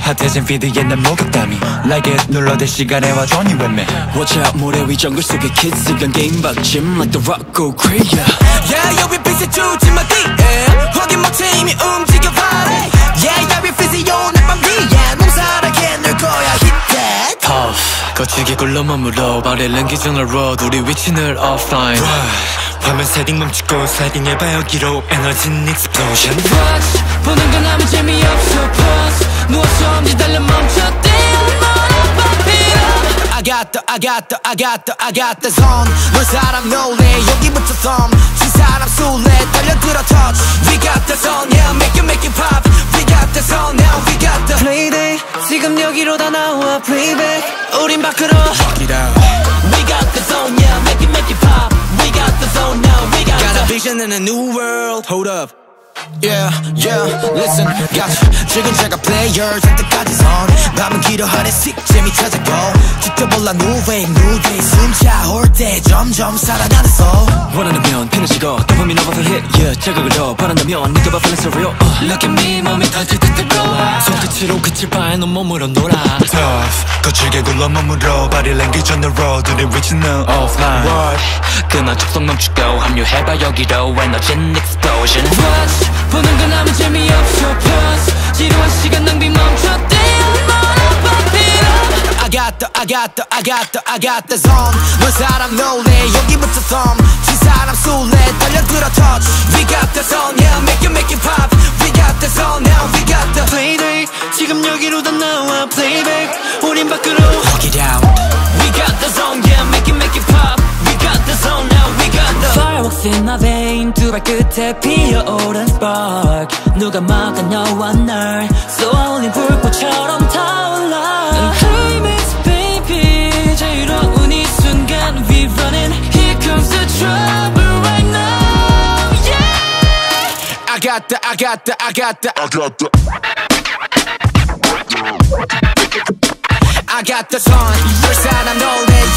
핫해진 피드에 난 목욕담이 Like it 눌러댈 시간에 와 Johnny with me. Watch out 모래 위 정글 속의 kids sigan game 박짐 like the rock go crazy. Yeah 여기 빛을 주지 마 DM 확인 못해 이미 움직여 party. Yeah 여기 physio 내 맘 위에 몸살하게 늘 거야 hit that. Puff 거칠게 굴러 머물러 발을 기준으로 우리 위치는 offline. 화면 세팅 멈추고 세팅해봐 여기로 에너지는 explosion. Watch 보는 건 아무 재미없어 pause 누워서 엄지 달려 멈춰 I got the zone. 널 사람 놀래 여기부터 thumb 진 사람 술래 달려들어 touch. We got the zone yeah make it pop. We got the zone now we got the Playday 지금 여기로 다 나와 playback 우린 밖으로 Walk it out. We got the zone yeah make it pop. We got the zone now we got Got the a vision in a new world. Hold up. Yeah, listen, gotcha. 지금 제가 player 선택까지 선 밤은 길어하네 sick 재미 찾아고 직접 올라 new wave 숨 차올 때 점점 살아나는 soul. 원하는 면 펜을 찍어 도파민 over hit yeah 자극을 더 바란다면 느껴봐 feeling so real. Look at me 몸이 터질 듯 뜨거워 손끝으로 그칠 바에 넌 몸으로 놀아. Tough 거칠게 굴러 머물러 body language on the road 우리 위치는 offline. Rush 그만 촉성 멈추고 합류해봐 여기로 에너지는 explosion. Watch 보는 건 아무 재미없어 pause 지루한 시간 낭비 멈춰 I got the zone. 넌 사람 놀래 여기부터 thumb 진 사람 술래 달려들어 touch. We got the zone yeah make it pop. We got the zone now we got the Playday 지금 여기로 다 나와 playback 우린 밖으로 Walk it out. We got the zone yeah make it pop. We got the zone now we got the Fireworks in my vein 두 발끝에 피어오른 spark 누가 막았냐와 날 쏘아올린 불꽃처럼 타올라. Climax baby 자유로운 이 순간 We running here comes the trouble right now yeah. I got the I got the sun 널 사람 놀래